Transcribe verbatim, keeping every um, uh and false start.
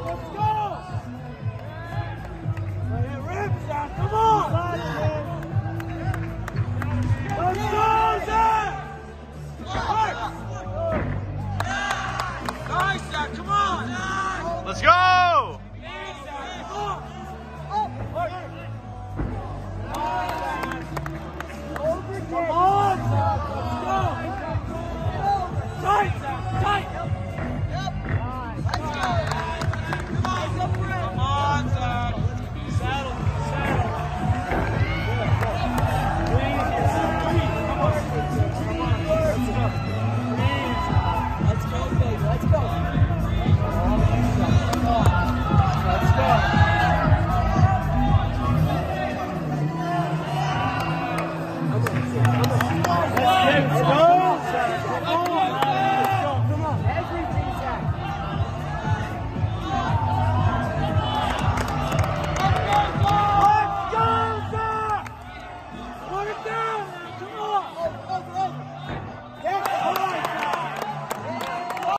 Let's go! Hey, Rip, Zach, come on! Let's go, Zach! Nice, Zach, come on! Let's go!